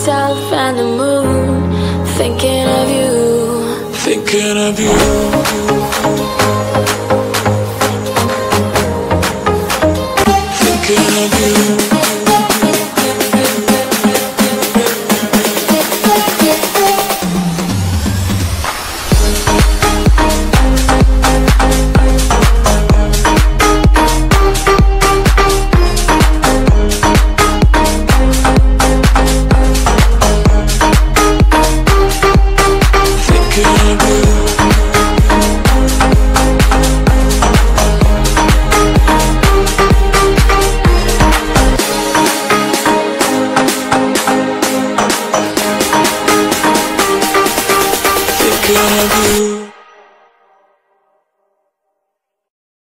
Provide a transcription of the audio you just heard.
myself and the moon, thinking of you, thinking of you.